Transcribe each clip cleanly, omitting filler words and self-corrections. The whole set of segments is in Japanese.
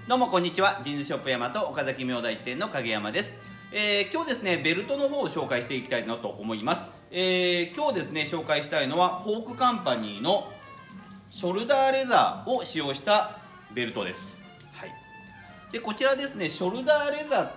どうもこんにちは。ジーンズショップヤマト岡崎明大寺店の影山です。今日ですね、ベルトの方を紹介していきたいなと思います。今日ですね、紹介したいのはフォークカンパニーのショルダーレザーを使用したベルトです。はい。で、こちらですね、ショルダーレザーって、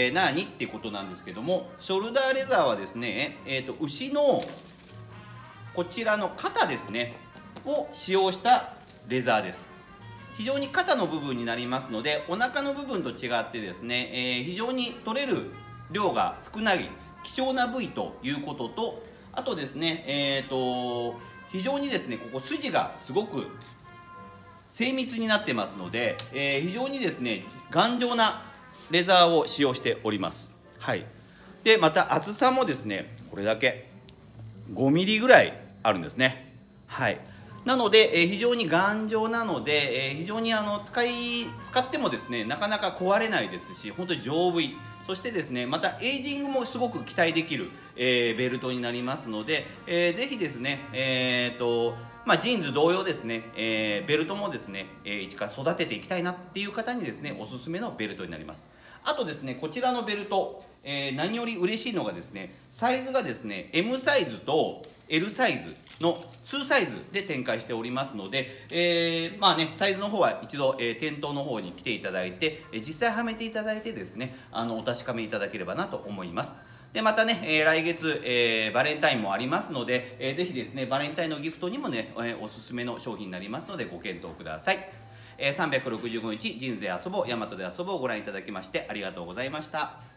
何ってことなんですけども、ショルダーレザーはですね、牛のこちらの肩ですね、を使用したレザーです。非常に肩の部分になりますので、お腹の部分と違ってですね、非常に取れる量が少ない貴重な部位ということと、あとですね、非常にですね、ここ筋がすごく精密になってますので、非常にですね、頑丈なレザーを使用しております。はい。で、また厚さもですね、これだけ5ミリぐらいあるんですね。はい。なので、非常に頑丈なので、非常に使ってもですね、なかなか壊れないですし、本当に丈夫。そしてですね、またエイジングもすごく期待できる、ベルトになりますので、ぜひですね、ジーンズ同様ですね、ベルトもですね、一から育てていきたいなっていう方にですね、おすすめのベルトになります。あとですね、こちらのベルト、何より嬉しいのがですね、サイズがですね、M サイズと L サイズの2サイズで展開しておりますので、サイズの方は一度、店頭の方に来ていただいて、実際はめていただいてですね、お確かめいただければなと思います。で、またね、来月、バレンタインもありますので、ぜひですね、バレンタインのギフトにもね、おすすめの商品になりますので、ご検討ください。365日、ジーンズで遊ぼう、ヤマトで遊ぼうをご覧いただきましてありがとうございました。